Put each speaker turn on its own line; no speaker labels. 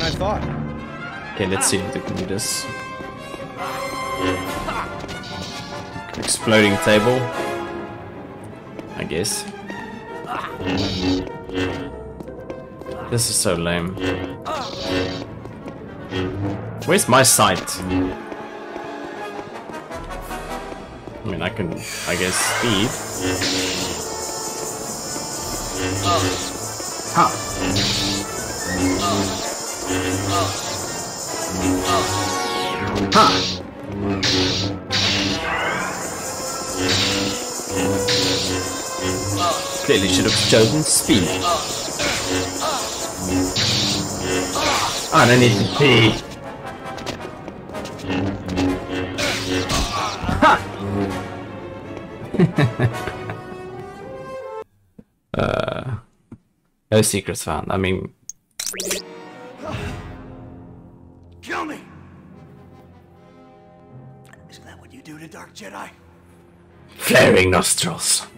I thought.
Okay, let's see if we can do this. Exploding table. I guess. This is so lame. Where's my sight? I mean, I can, I guess, speed. Ha! Ha! Clearly should have chosen speed. I don't need to pee. Ha! No secrets found. I mean,
Kill me! Isn't that what you do to Dark Jedi?
flaring nostrils.